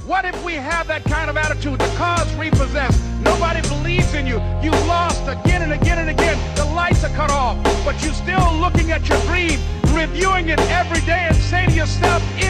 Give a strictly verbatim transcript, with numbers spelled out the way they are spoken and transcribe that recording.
What if we have that kind of attitude? The car's repossessed. Nobody believes in you. You lost again and again and again. The lights are cut off, but you're still looking at your dream, reviewing it every day and say to yourself,